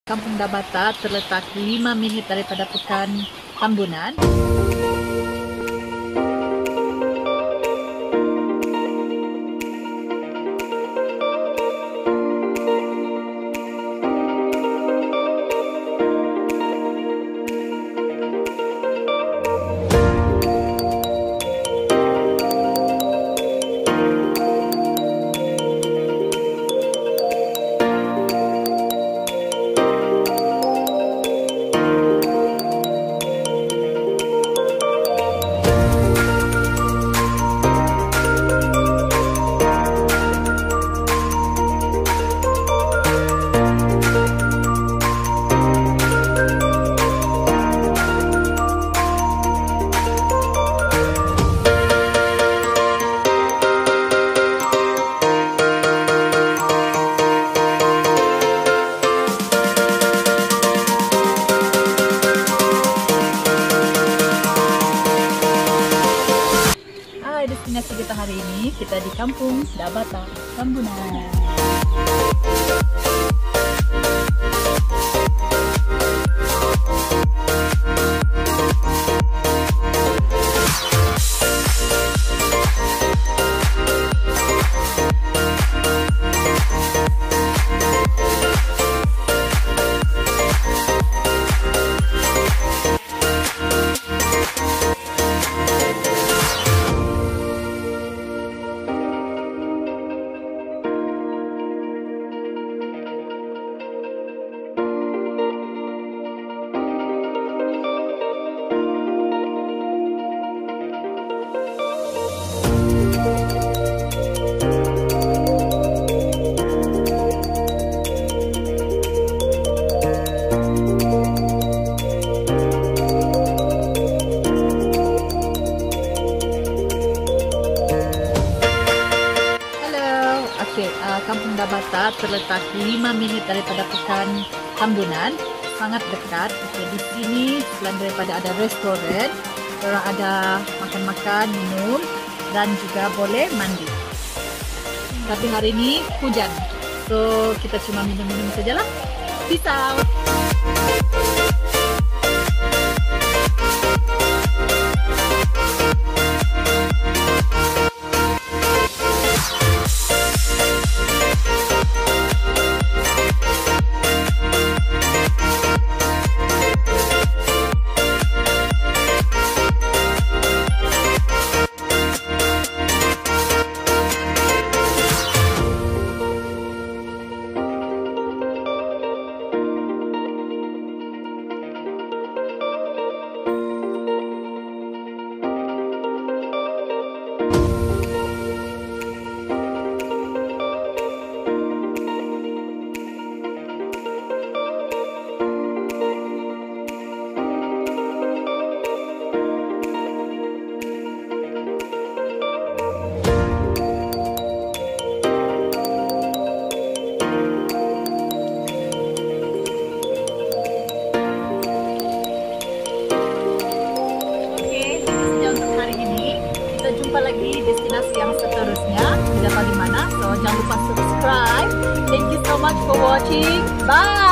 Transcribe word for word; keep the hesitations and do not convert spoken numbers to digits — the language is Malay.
Kampung Dabata terletak lima menit daripada Pekan Tambunan. Destinasi kita hari ini, kita di Kampung Dabata, Tambunan. Okay, uh, Kampung Dabata terletak lima menit daripada Pekan Tambunan, sangat dekat. Okay, di sini selain daripada ada restoran, orang ada makan-makan, minum, dan juga boleh mandi. Tapi hari ini hujan, so kita cuma minum-minum sajalah. Peace out. Lagi destinasi yang seterusnya tidak tahu di mana, so jangan lupa subscribe. Thank you so much for watching. Bye.